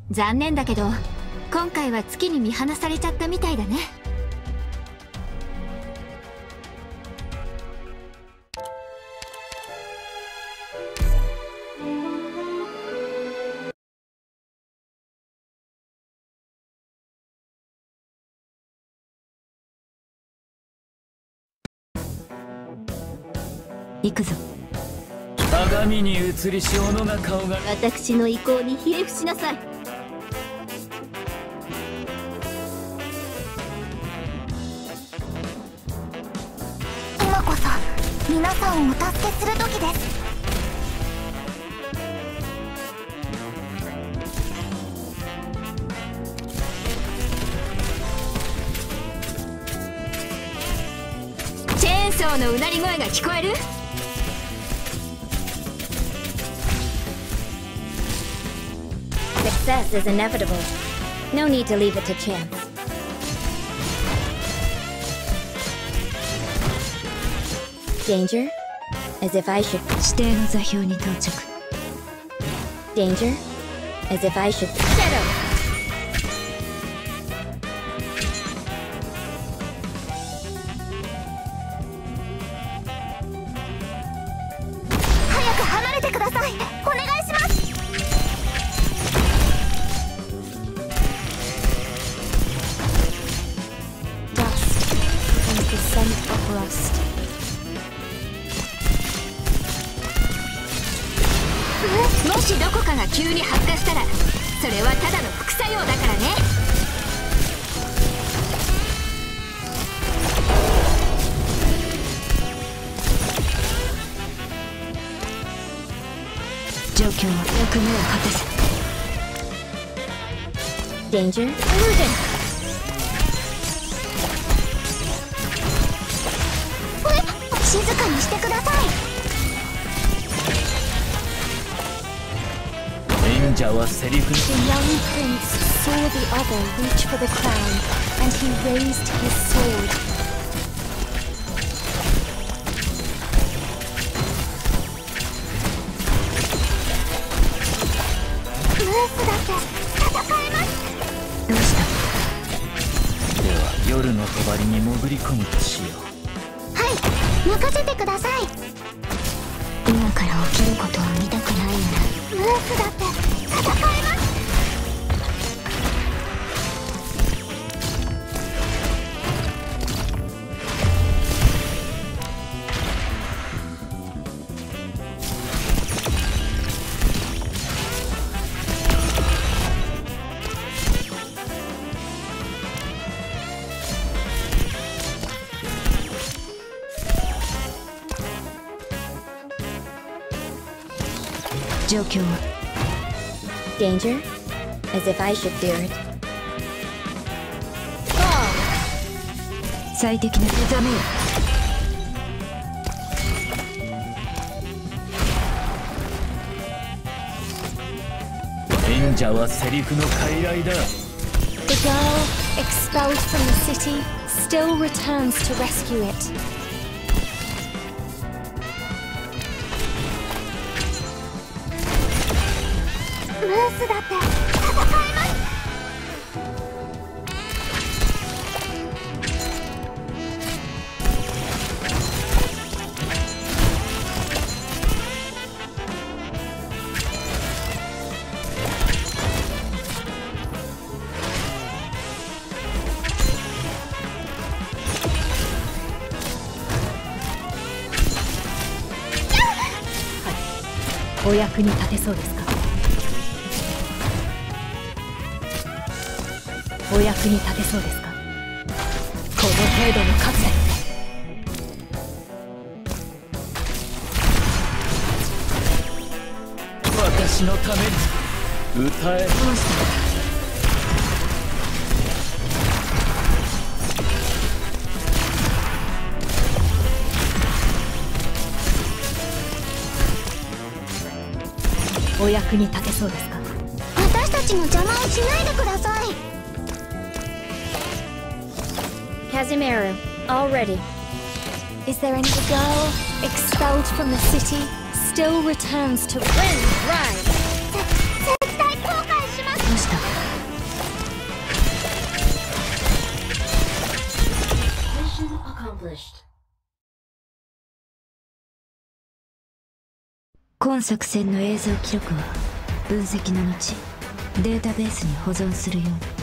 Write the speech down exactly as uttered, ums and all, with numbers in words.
残念だけど今回は月に見放されちゃったみたいだね。行くぞ。 鏡に映りし斧が顔が。 私の意向にひれ伏しなさい。 今こそ皆さんをお助けする時です。 チェーンソーのうなり声が聞こえる？ Success is inevitable. No need to leave it to chance. Danger? As if I should. 指定の座標に到着。 Danger? As if I should. Shadow! 早く離れてください。お願いします。 もしどこかが急に発火したらそれはただの副作用だからね。状況は役目を果たす。 Danger? Illusion! 静かにしてください。 忍者はセリフ。 The young prince saw the other reach for the crown, and he raised his sword. ムースだって戦えます。 どうした？ では夜の帳に潜り込むとしよう。 はい、任せてください。 今から起きることを見たくないならムースだって戦えます。 状況は Danger? As if I should fear it. 最適な目覚めよ。 忍者はセリフの傀儡だ。 The girl, expelled from the city, still returns to rescue it. ムースだって戦えます。 お役に立てそうですか？お役に立てそうですか？この程度の数で。 私のために歌え。 お役に立てそうですか？ 私たちの邪魔をしないでください。Casimiro, all ready. Is there any girl expelled from the city still returns to win, ride? 絶対後悔します。 した。今作戦の映像記録は分析の後データベースに保存するように。